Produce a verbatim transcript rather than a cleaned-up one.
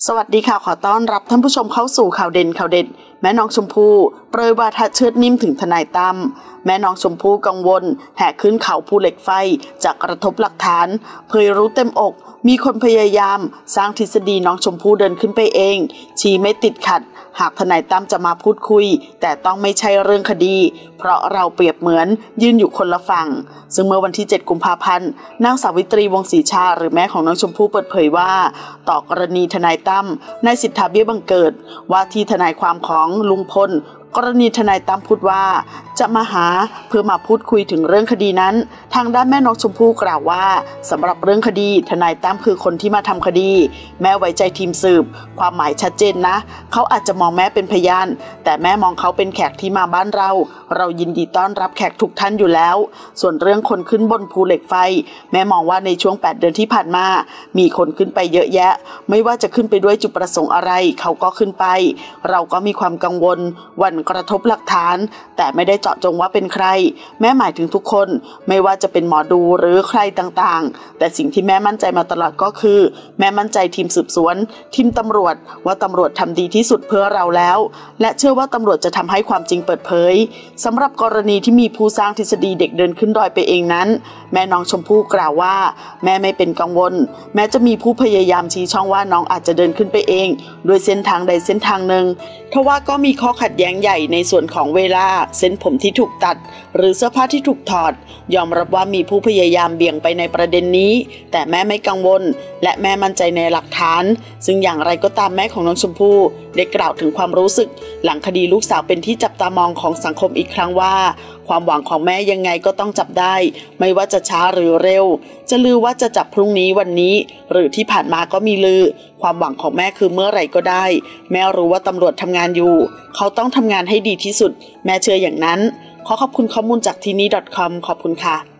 สวัสดีค่ะขอต้อนรับท่านผู้ชมเข้าสู่ข่าวเด่นข่าวเด็ดแม่น้องชมพู่เปรยวาทะเชิดนิ่มถึงทนายตั้มแม่น้องชมพู่กังวลแห่ขึ้นเขาภูเหล็กไฟจากกระทบหลักฐานเผยรู้เต็มอกมีคนพยายามสร้างทฤษฎีน้องชมพู่เดินขึ้นไปเองชี้ไม่ติดขัดหากทนายตั้มจะมาพูดคุยแต่ต้องไม่ใช่เรื่องคดีเพราะเราเปรียบเหมือนยืนอยู่คนละฝั่งซึ่งเมื่อวันที่เจ็ดกุมภาพันธ์นางสาวิตรีวงศ์ศรีชาหรือแม่ของน้องชมพู่เปิดเผยว่าต่อกรณีทนายตั้มนายสิทธาเบี้ยบังเกิดว่าที่ทนายความของลุงพลกรณีทนายตั้มพูดว่าจะมาหาเพื่อมาพูดคุยถึงเรื่องคดีนั้นทางด้านแม่น้องชมพู่กล่าวว่าสำหรับเรื่องคดีทนายตั้มคือคนที่มาทำคดีแม่ไว้ใจทีมสืบความหมายชัดเจนนะเขาอาจจะมองแม่เป็นพยานแต่แม่มองเขาเป็นแขกที่มาบ้านเราเรายินดีต้อนรับแขกทุกท่านอยู่แล้วส่วนเรื่องคนขึ้นบนภูเหล็กไฟแม่มองว่าในช่วงแปดเดือนที่ผ่านมามีคนขึ้นไปเยอะแยะไม่ว่าจะขึ้นไปด้วยจุดประสงค์อะไรเขาก็ขึ้นไปเราก็มีความกังวลวันกระทบหลักฐานแต่ไม่ได้เจาะจงว่าเป็นใครแม่หมายถึงทุกคนไม่ว่าจะเป็นหมอดูหรือใครต่างๆแต่สิ่งที่แม่มั่นใจมาตลอดก็คือแม่มั่นใจทีมสืบสวนทีมตำรวจว่าตำรวจทำดีที่สุดเพื่อเราแล้วและเชื่อว่าตำรวจจะทำให้ความจริงเปิดเผยสำหรับกรณีที่มีผู้สร้างทฤษฎีเด็กเดินขึ้นดอยไปเองนั้นแม่น้องชมพู่กล่าวว่าแม่ไม่เป็นกังวลแม้จะมีผู้พยายามชี้ช่องว่าน้องอาจจะเดินขึ้นไปเองโดยเส้นทางใดเส้นทางหนึ่งทว่าก็มีข้อขัดแย้งใหญ่ในส่วนของเวลาเส้นผมที่ถูกตัดหรือเสื้อผ้าที่ถูกถอดยอมรับว่ามีผู้พยายามเบี่ยงไปในประเด็นนี้แต่แม่ไม่กังวลและแม่มั่นใจในหลักฐานซึ่งอย่างไรก็ตามแม่ของน้องชมพู่ได้กล่าวถึงความรู้สึกหลังคดีลูกสาวเป็นที่จับตามองของสังคมอีกครั้งว่าความหวังของแม่ยังไงก็ต้องจับได้ไม่ว่าจะช้าหรือเร็วจะลือว่าจะจับพรุ่งนี้วันนี้หรือที่ผ่านมาก็มีลือความหวังของแม่คือเมื่อไหร่ก็ได้แม่รู้ว่าตำรวจทำงานอยู่เขาต้องทำงานให้ดีที่สุดแม่เชื่ออย่างนั้นขอขอบคุณข้อมูลจากทีนี่ .com ขอบคุณค่ะ